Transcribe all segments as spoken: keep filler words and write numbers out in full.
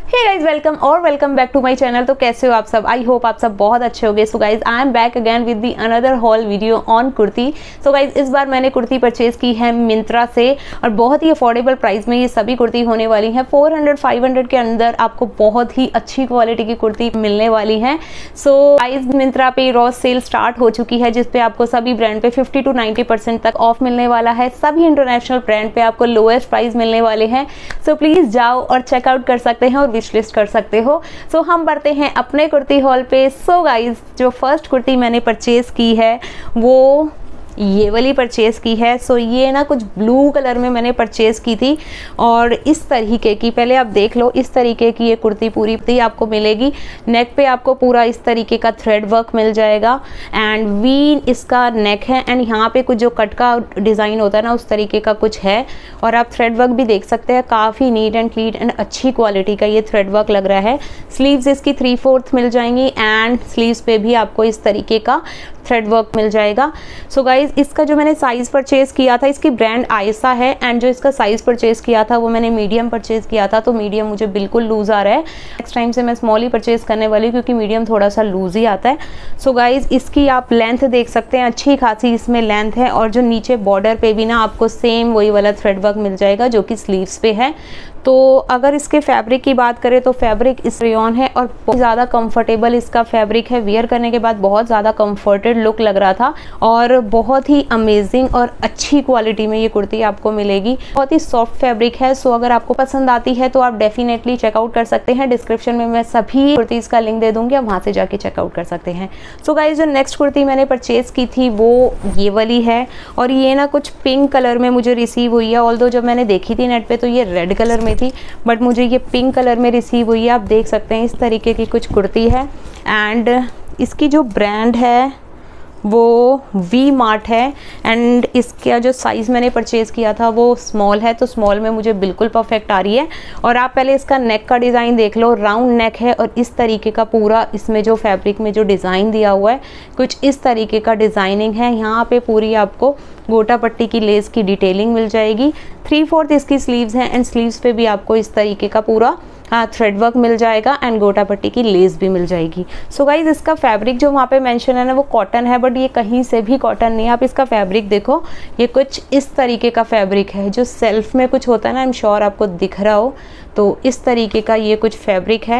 हे guys welcome और welcome back to my channel. तो कैसे हो आप सब? आई होप आप सब बहुत अच्छे होंगे। So guys I am back again with the another haul video on kurti. So guys इस बार मैंने कुर्ती परचेज की है मिंत्रा से और बहुत ही अफोर्डेबल प्राइस में ये सभी कुर्ती होने वाली हैं। फोर हंड्रेड फाइव हंड्रेड के अंदर आपको बहुत ही अच्छी क्वालिटी की कुर्ती मिलने वाली है। सो गाइज मिंत्रा पे रॉ सेल स्टार्ट हो चुकी है जिसपे आपको सभी ब्रांड पे फिफ्टी टू नाइन्टी परसेंट तक ऑफ मिलने वाला है। सभी इंटरनेशनल ब्रांड पे आपको लोएस्ट प्राइस मिलने वाले हैं। सो प्लीज जाओ और चेकआउट कर सकते हैं और विश लिस्ट कर सकते हो। सो so, हम बढ़ते हैं अपने कुर्ती हॉल पे। सो so, गाइज जो फर्स्ट कुर्ती मैंने परचेज की है वो ये वाली परचेज़ की है। सो so, ये ना कुछ ब्लू कलर में मैंने परचेज़ की थी और इस तरीके की, पहले आप देख लो, इस तरीके की ये कुर्ती पूरी आपको मिलेगी। नेक पे आपको पूरा इस तरीके का थ्रेड वर्क मिल जाएगा एंड वी इसका नेक है एंड यहाँ पे कुछ जो कट का डिज़ाइन होता है ना उस तरीके का कुछ है और आप थ्रेड वर्क भी देख सकते हैं। काफ़ी नीट एंड क्लीन एंड अच्छी क्वालिटी का ये थ्रेड वर्क लग रहा है। स्लीव्स इसकी थ्री फोर्थ मिल जाएंगी एंड स्लीव्स पे भी आपको इस तरीके का थ्रेड वर्क मिल जाएगा। सो so गाइज इसका जो मैंने साइज़ परचेज़ किया था, इसकी ब्रांड आयसा है एंड जो इसका साइज़ परचेज़ किया था वो मैंने मीडियम परचेज़ किया था। तो मीडियम मुझे बिल्कुल लूज़ आ रहा है। नेक्स्ट टाइम से मैं स्मॉल ही परचेज़ करने वाली हूँ क्योंकि मीडियम थोड़ा सा लूज़ ही आता है। सो so गाइज इसकी आप लेंथ देख सकते हैं, अच्छी खासी इसमें लेंथ है और जो नीचे बॉर्डर पे भी ना आपको सेम वही वाला थ्रेड वर्क मिल जाएगा जो कि स्लीव्स पे है। तो अगर इसके फैब्रिक की बात करें तो फैब्रिक इस रेयॉन है और बहुत ज़्यादा कंफर्टेबल इसका फैब्रिक है। वियर करने के बाद बहुत ज़्यादा कंफर्टेड लुक लग रहा था और बहुत ही अमेजिंग और अच्छी क्वालिटी में ये कुर्ती आपको मिलेगी। बहुत ही सॉफ्ट फैब्रिक है। सो अगर आपको पसंद आती है तो आप डेफिनेटली चेकआउट कर सकते हैं। डिस्क्रिप्शन में मैं सभी कुर्तीज़ का लिंक दे दूँगी, आप वहाँ से जाके चेकआउट कर सकते हैं। सो गाइस जो नेक्स्ट कुर्ती मैंने परचेज़ की थी वो ये वाली है और ये ना कुछ पिंक कलर में मुझे रिसीव हुई है। ऑल्दो जब मैंने देखी थी नेट पे तो ये रेड कलर में थी बट मुझे ये पिंक कलर में रिसीव हुई है। आप देख सकते हैं इस तरीके की कुछ कुर्ती है एंड इसकी जो ब्रांड है वो वी मार्ट है एंड इसका जो साइज़ मैंने परचेज़ किया था वो स्मॉल है। तो स्मॉल में मुझे बिल्कुल परफेक्ट आ रही है। और आप पहले इसका नेक का डिज़ाइन देख लो, राउंड नेक है और इस तरीके का पूरा इसमें जो फैब्रिक में जो डिज़ाइन दिया हुआ है कुछ इस तरीके का डिज़ाइनिंग है। यहाँ पे पूरी आपको गोटा पट्टी की लेस की डिटेलिंग मिल जाएगी। थ्री फोर्थ इसकी स्लीव्स हैं एंड स्लीव्स पे भी आपको इस तरीके का पूरा हाँ थ्रेड वर्क मिल जाएगा एंड गोटा पट्टी की लेस भी मिल जाएगी। सो so गाइज इसका फैब्रिक जो वहाँ पे मेंशन है ना वो कॉटन है बट ये कहीं से भी कॉटन नहीं है। आप इसका फैब्रिक देखो, ये कुछ इस तरीके का फैब्रिक है जो सेल्फ में कुछ होता है ना, आई एम श्योर आपको दिख रहा हो। तो इस तरीके का ये कुछ फैब्रिक है,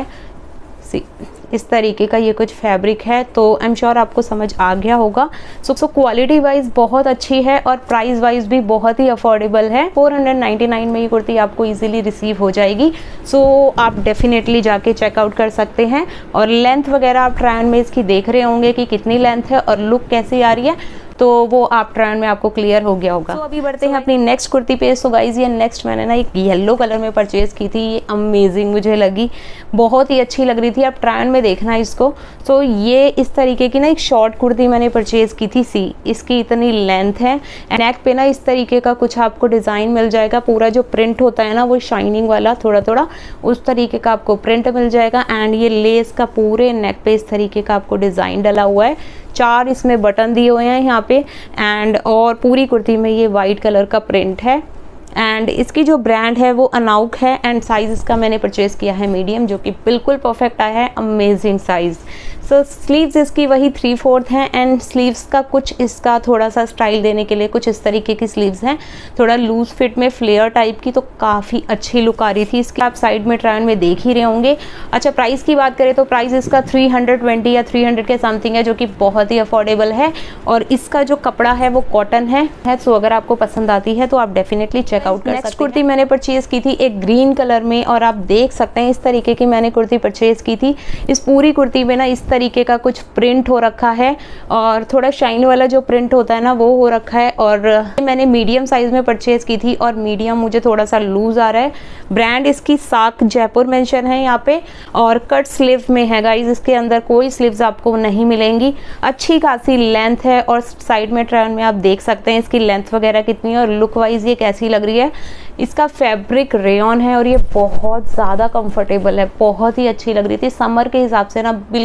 सी इस तरीके का ये कुछ फैब्रिक है। तो आई एम श्योर आपको समझ आ गया होगा। सो सो क्वालिटी वाइज बहुत अच्छी है और प्राइस वाइज भी बहुत ही अफोर्डेबल है। फोर हंड्रेड नाइन्टी नाइन में ये कुर्ती आपको इजीली रिसीव हो जाएगी। सो so, आप डेफिनेटली जाके चेकआउट कर सकते हैं और लेंथ वगैरह आप ट्रायल में इसकी देख रहे होंगे कि कितनी लेंथ है और लुक कैसी आ रही है, तो वो आप ट्रायल में आपको क्लियर हो गया होगा। तो so, अभी बढ़ते so, हैं अपनी नेक्स्ट कुर्ती पे। सो गाइज ये नेक्स्ट मैंने ना एक येलो कलर में परचेज की थी। ये अमेजिंग मुझे लगी, बहुत ही अच्छी लग रही थी। आप ट्रायल में देखना इसको। सो so, ये इस तरीके की ना एक शॉर्ट कुर्ती मैंने परचेज की थी। सी इसकी इतनी लेंथ है, नेक पे ना इस तरीके का कुछ आपको डिज़ाइन मिल जाएगा। पूरा जो प्रिंट होता है ना वो शाइनिंग वाला थोड़ा थोड़ा उस तरीके का आपको प्रिंट मिल जाएगा एंड ये लेस का पूरे नेक पे इस तरीके का आपको डिज़ाइन डला हुआ है। चार इसमें बटन दिए हुए हैं यहाँ पे एंड और पूरी कुर्ती में ये वाइट कलर का प्रिंट है एंड इसकी जो ब्रांड है वो अनाउक है एंड साइज़ इसका मैंने परचेज़ किया है मीडियम जो कि बिल्कुल परफेक्ट आया है। Amazing size. सो स्लीव्स इसकी वही थ्री फोर्थ हैं एंड स्लीव्स का कुछ इसका थोड़ा सा स्टाइल देने के लिए कुछ इस तरीके की स्लीव्स हैं, थोड़ा लूज फिट में फ्लेयर टाइप की। तो काफ़ी अच्छी लुक आ रही थी इसकी, आप साइड में ट्रायल में देख ही रहे होंगे। अच्छा प्राइस की बात करें तो प्राइस इसका थ्री हंड्रेड ट्वेंटी या थ्री हंड्रेड के समथिंग है जो कि बहुत ही अफोर्डेबल है और इसका जो कपड़ा है वो कॉटन है। सो अगर आपको पसंद आती है तो आप डेफिनेटली चेकआउट कर सकते हैं। नेक्स्ट कुर्ती मैंने परचेज़ की थी एक ग्रीन कलर में और आप देख सकते हैं इस तरीके की मैंने कुर्ती परचेज़ की थी। इस पूरी कुर्ती में ना इस तरीके का कुछ प्रिंट हो रखा है और थोड़ा शाइन वाला जो प्रिंट होता है ना वो हो रखा है और मैंने मीडियम साइज में परचेज की थी और मीडियम मुझे थोड़ा सा लूज आ रहा है। ब्रांड इसकी साक जयपुर मेंशन है यहाँ पे और कट स्लीव में है गाइज। इसके अंदर कोई स्लीव्स आपको नहीं मिलेंगी। अच्छी खासी लेंथ है और साइड में ट्रायल में आप देख सकते हैं इसकी लेंथ वगैरह कितनी है और लुक वाइज ये कैसी लग रही है। इसका फैब्रिक रेयॉन है और ये बहुत ज़्यादा कंफर्टेबल है, बहुत ही अच्छी लग रही थी। समर के हिसाब से ना बिल्कुल परफेक्ट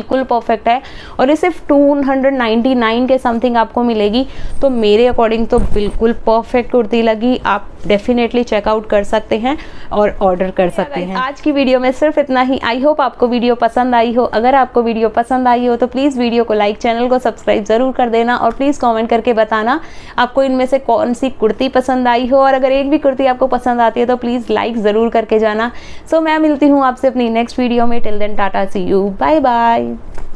परफेक्ट है और ये सिर्फ टू नाइन्टी नाइन के समथिंग आपको मिलेगी। तो मेरे अकॉर्डिंग तो बिल्कुल परफेक्ट कुर्ती लगी, आप डेफिनेटली चेकआउट कर सकते हैं और ऑर्डर कर सकते हैं। आज की वीडियो में सिर्फ इतना ही। आई होप आपको वीडियो पसंद आई हो। अगर आपको वीडियो पसंद आई हो तो प्लीज़ वीडियो को लाइक, चैनल को सब्सक्राइब ज़रूर कर देना और प्लीज़ कमेंट करके बताना आपको इनमें से कौन सी कुर्ती पसंद आई हो, और अगर एक भी कुर्ती आपको पसंद आती है तो प्लीज़ लाइक ज़रूर करके जाना। सो so, मैं मिलती हूँ आपसे अपनी नेक्स्ट वीडियो में। Till then tata, see you, bye bye.